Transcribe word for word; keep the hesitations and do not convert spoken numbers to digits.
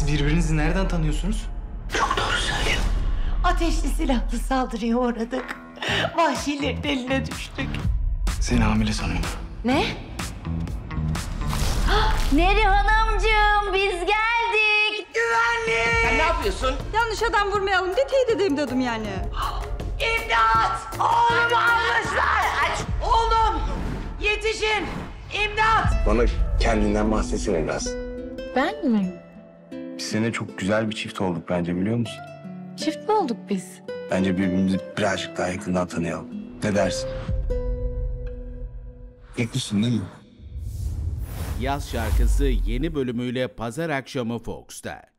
birbirinizi nereden tanıyorsunuz? Çok doğru söylüyor. Ateşli silahlı saldırıya uğradık. Vahşilerin eline düştük. Seni hamile sanıyorum. Ne? Neri Hanımcığım biz geldik. Güvenlik! Sen ne yapıyorsun? Yanlış adam vurmayalım diye teyit edeyim dedim yani. İmdat! Oğlumu almışlar! Aç! Oğlum! Yetişin! İmdat! Bana kendinden bahsetsene biraz. Ben mi? Biz seninle çok güzel bir çift olduk bence, biliyor musun? Çift mi olduk biz? Bence birbirimizi birazcık daha yakından tanıyalım. Ne dersin? Haklısın değil mi? Yaz Şarkısı yeni bölümüyle pazar akşamı Fox'ta.